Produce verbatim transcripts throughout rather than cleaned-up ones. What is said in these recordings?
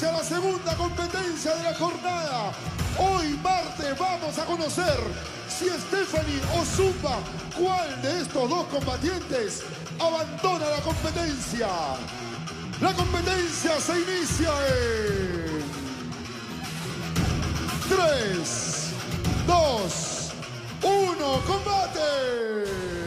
inicia la segunda competencia de la jornada. Hoy martes vamos a conocer si Stephanie o Zumba, cuál de estos dos combatientes abandona la competencia. La competencia se inicia en tres, dos, uno, ¡combate!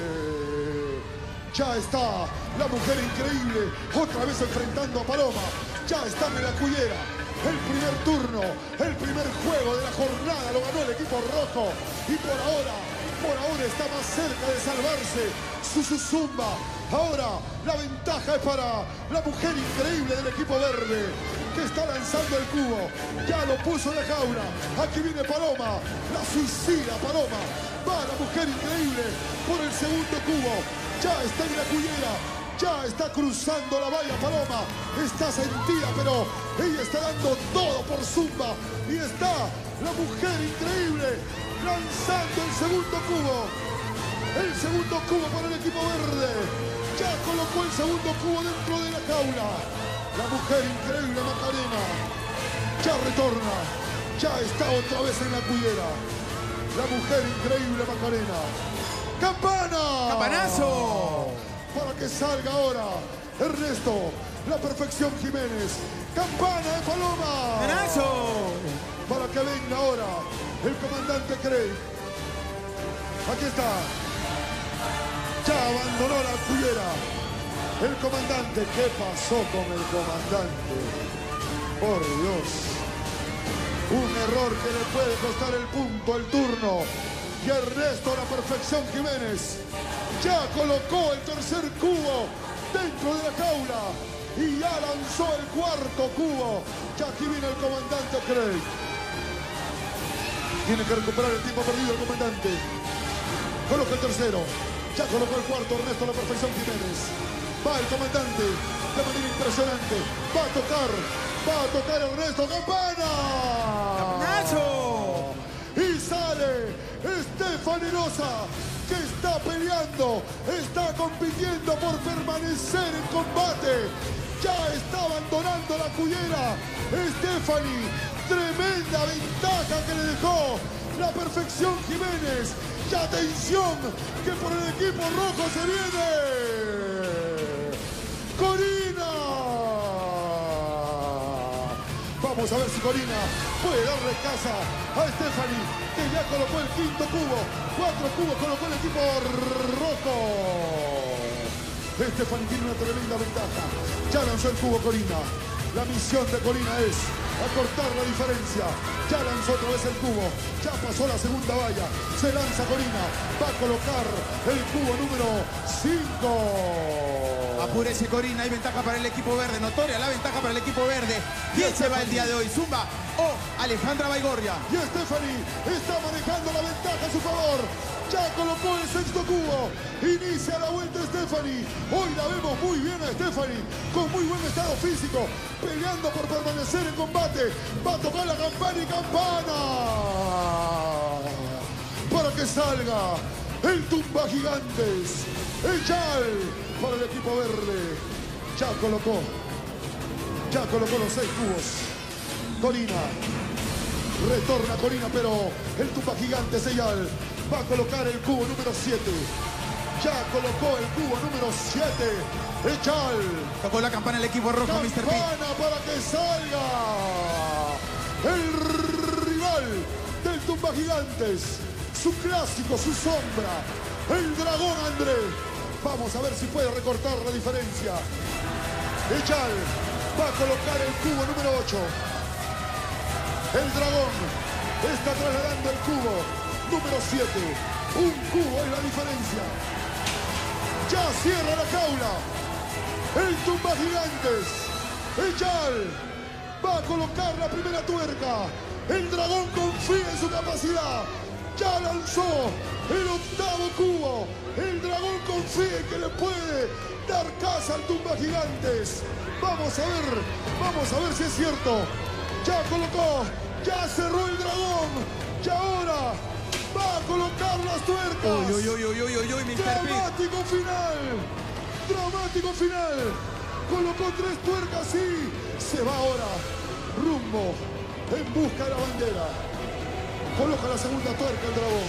Ya está la mujer increíble, otra vez enfrentando a Paloma. Ya está en la cullera. El primer turno, el primer juego de la jornada lo ganó el equipo rojo. Y por ahora, por ahora está más cerca de salvarse su Zumba. Ahora la ventaja es para la mujer increíble del equipo verde, que está lanzando el cubo. Ya lo puso en la jaula. Aquí viene Paloma, la suicida Paloma. Va la mujer increíble por el segundo cubo. Ya está en la cullera. Ya está cruzando la valla Paloma. Está sentida, pero ella está dando todo por Zumba. Y está la mujer increíble lanzando el segundo cubo. El segundo cubo para el equipo verde. Ya colocó el segundo cubo dentro de la jaula. La mujer increíble Macarena ya retorna. Ya está otra vez en la cullera. La mujer increíble Macarena. ¡Campana! ¡Campanazo! Para que salga ahora Ernesto, la perfección Jiménez. ¡Campana de Paloma! ¡Campanazo! Para que venga ahora el comandante Craig. Aquí está. Ya abandonó la cullera el comandante. ¿Qué pasó con el comandante? Por Dios. Un error que le puede costar el punto, el turno. Y Ernesto, la perfección Jiménez, ya colocó el tercer cubo dentro de la jaula y ya lanzó el cuarto cubo. Ya aquí viene el comandante Craig. Tiene que recuperar el tiempo perdido el comandante. Coloca el tercero. Ya colocó el cuarto Ernesto, la perfección Jiménez. Va el comandante de manera impresionante. Va a tocar, va a tocar Ernesto. ¡Campana! ¡Campanazo! Y sale Stephanie Loza, que está peleando, está compitiendo por permanecer en combate. Ya está abandonando la cullera Stephanie. Tremenda ventaja que le dejó la perfección Jiménez. Y atención, que por el equipo rojo se viene Corina. Vamos a ver si Corina puede darle casa a Stephanie, que ya colocó el quinto cubo. Cuatro cubos colocó el equipo rojo. Stephanie tiene una tremenda ventaja. Ya lanzó el cubo Corina. La misión de Corina es acortar la diferencia. Ya lanzó otra vez el cubo. Ya pasó la segunda valla. Se lanza Corina. Va a colocar el cubo número cinco. Apúrese Corina, hay ventaja para el equipo verde. Notoria la ventaja para el equipo verde. ¿Quién se va el día de hoy? ¿Zumba o Alejandra Baigorria? Y Stephanie está manejando la ventaja a su favor. Ya colocó el sexto cubo. Inicia la vuelta Stephanie. Hoy la vemos muy bien a Stephanie, con muy buen estado físico, peleando por permanecer en combate. Va a tocar la campana y campana para que salga el tumba gigantes. El Chal para el equipo verde. Ya colocó. Ya colocó los seis cubos. Corina. Retorna Corina, pero el tumba gigantes Eyal va a colocar el cubo número siete. Ya colocó el cubo número siete. Echal. Tocó la campana el equipo rojo, mister P. Campana para que salga el rival del tumba gigantes. Su clásico, su sombra. El dragón André. Vamos a ver si puede recortar la diferencia. Echal va a colocar el cubo número ocho. El dragón está trasladando el cubo número siete. Un cubo es la diferencia. Ya cierra la jaula. El tumba gigantes. Echal va a colocar la primera tuerca. El dragón confía en su capacidad. Ya lanzó el octavo cubo. El dragón confía en que le puede dar casa al tumba gigantes. Vamos a ver, vamos a ver si es cierto. Ya colocó, ya cerró el dragón. Y ahora va a colocar las tuercas. Uy, uy, uy, uy, uy, uy, mister P. Dramático final. Dramático final. Colocó tres tuercas y se va ahora. ritmo en busca de la bandera. Coloca la segunda tuerca el dragón.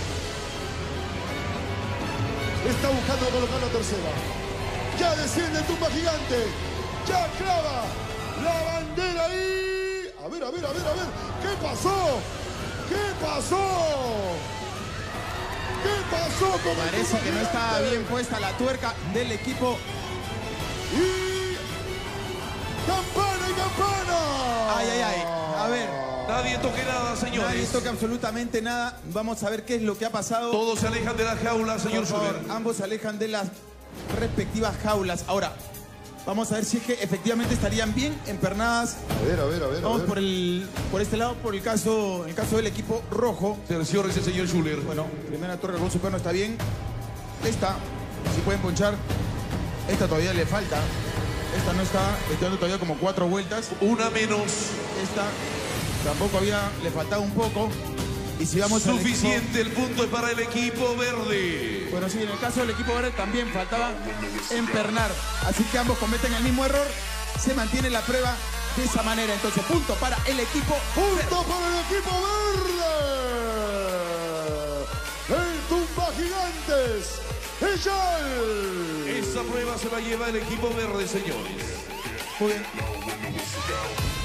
Está buscando colocar la tercera. Ya desciende el tumba gigante. Ya clava la bandera ahí. A ver, a ver, a ver, a ver. ¿Qué pasó? ¿Qué pasó? ¿Qué pasó con el Parece tumba que no gigante? estaba bien puesta la tuerca del equipo. Y campana y campana. Ay, ay, ay. A ver. Nadie toque nada, señores. Nadie toca absolutamente nada. Vamos a ver qué es lo que ha pasado. Todos se alejan de la jaula, señor Por favor, Schuller. ambos se alejan de las respectivas jaulas. Ahora, vamos a ver si es que efectivamente estarían bien empernadas. A ver, a ver, a ver. Vamos a ver. por el por este lado, por el caso, el caso del equipo rojo. Cerciórese, señor Schuller. Bueno, primera torre con su perno está bien. Esta, si pueden ponchar. Esta todavía le falta. Esta no está, está dando todavía como cuatro vueltas. Una menos. Esta tampoco había, le faltaba un poco. Y si vamos al Suficiente, el punto es para el equipo verde. equipo, bueno, sí, en el caso del equipo verde también faltaba empernar. Así que ambos cometen el mismo error. Se mantiene la prueba de esa manera. Entonces, punto para el equipo verde. Punto para el equipo verde. El tumba gigantes. Ella. Esa prueba se la lleva el equipo verde, señores. Muy bien.